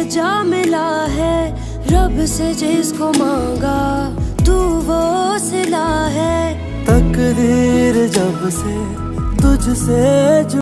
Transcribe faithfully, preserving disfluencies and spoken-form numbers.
जा मिला है, रब से जिसको मांगा तू वो सिला है। तकदीर जब से तुझसे